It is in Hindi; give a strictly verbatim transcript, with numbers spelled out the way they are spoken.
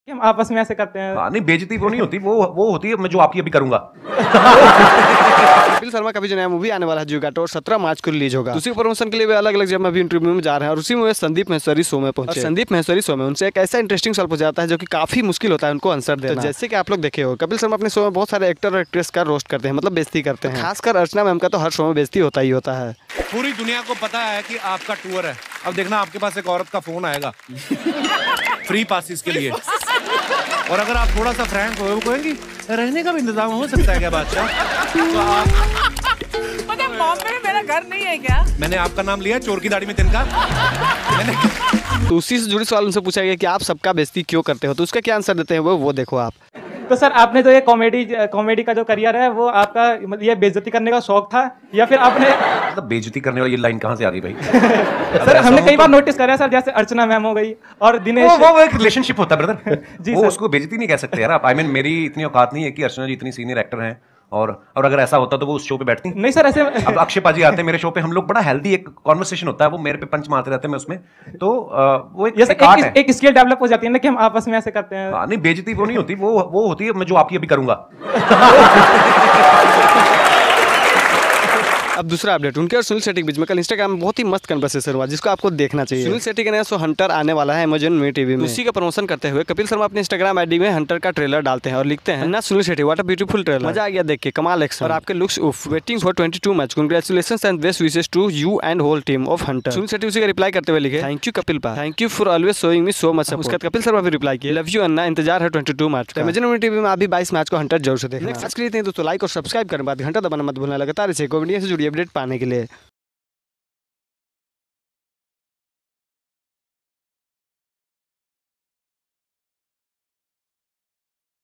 कि हम आपस में ऐसे करते हैं। हाँ, नहीं बेइज्जती वो नहीं होती, वो वो होती है मैं जो आपकी अभी करूंगा। कपिल शर्मा का भी जो नया मूवी आने वाला है जुगाटो, सत्रह मार्च को रिलीज होगा। उसी प्रमोशन के लिए वे अलग अलग जगह अभी इंटरव्यू में जा रहे हैं और उसी में संदीप महेश्वरी शो में पहुंचे। संदीप महेश्वरी शो में उनसे एक ऐसा इंटरेस्टिंग सवाल पूछा जाता है जो कि काफी मुश्किल होता है उनको आंसर देना। तो जैसे कि आप लोग देखे हो कपिल शर्मा अपने शो में बहुत सारे एक्टर और एक्ट्रेस का रोस्ट करते हैं, मतलब बेइज्जती करते हैं। खासकर अर्चना मैम का तो हर शो में बेइज्जती होता ही होता है। पूरी दुनिया को पता है कि आपका टूर है, अब देखना आपके पास एक औरत का फोन आएगा फ्री पासिस के लिए, और अगर आप थोड़ा सा फ्रैंक हो वो कहेंगी रहने का भी इंतजाम हो सकता है क्या बादशाह? तो आप बॉम्बे में मेरा घर नहीं है क्या? मैंने आपका नाम लिया चोर की दाढ़ी में तिनका। मैंने तो उसी से जुड़ी सवाल उनसे पूछा गया कि आप सबका बेइज्जती क्यों करते हो, तो उसका क्या आंसर देते हैं वो वो देखो आप। तो सर आपने जो ये कॉमेडी कॉमेडी का जो करियर है वो आपका मतलब ये बेइज्जती करने का शौक था या फिर आपने मतलब बेइज्जती करने वाली ये लाइन कहाँ से आ गई भाई? सर हमने कई बार नोटिस करा है सर, जैसे अर्चना मैम हो गई और दिनेश, वो, वो, वो एक रिलेशनशिप होता है ब्रदर। जी वो सर। उसको बेइज्जती नहीं कह सकते यार आप। आई मीन मेरी इतनी औकात नहीं है कि अर्चना जी इतनी सीनियर एक्टर हैं, और और अगर ऐसा होता तो वो उस शो पे बैठती नहीं सर ऐसे। अब अक्षय पाजी आते हैं मेरे शो पे, हम लोग बड़ा हेल्दी एक कॉन्वर्सेशन होता है, वो मेरे पे पंच मारते रहते हैं मैं उसमें, तो आ, वो एक, ये सर एक आर्ट एक, है। एक स्किल डेवलप हो जाती है ना कि हम आपस में ऐसे करते हैं। हाँ, नहीं बेइज्जती वो नहीं होती, वो वो होती है मैं जो आपकी अभी करूंगा। अब दूसरा अपडेट उनके और सुनील शेट्टी के बीच में कल इंस्टाग्राम में बहुत ही मस्त कन्वर्सेशन हुआ जिसको आपको देखना चाहिए। सुनील शेट्टी का नया शो हंटर आने वाला है अमेजन में टीवी में। उसी का प्रमोशन करते हुए कपिल शर्मा अपने इंस्टाग्राम आईडी में हंटर का ट्रेलर डालते हैं और लिखते हैं ना Sunil Shetty what a beautiful trailer, मजा आ गया देख के, कमाल एक्शन और आपके लुक्स उफ, waiting for twenty two match, congratulations and best wishes to you and whole team of Hunter. Sunil Shetty उसी का रिप्लाई करते हुए लिखे थैंक यू कपिल पा, thank you for always showing me so much. उसके बाद कपिल शर्मा भी रिप्लाई किया लव यू अन्ना, इंतजार है twenty two match. Amazon TV में अभी बाईस मैच को हंटर जरूर से देखना। आज के लिए दोस्तों लाइक और सब्सक्राइब करने बाद घंटा दबाना मत भूलना, लगातार इसे कॉमेडी से जुड़ी अपडेट पाने के लिए।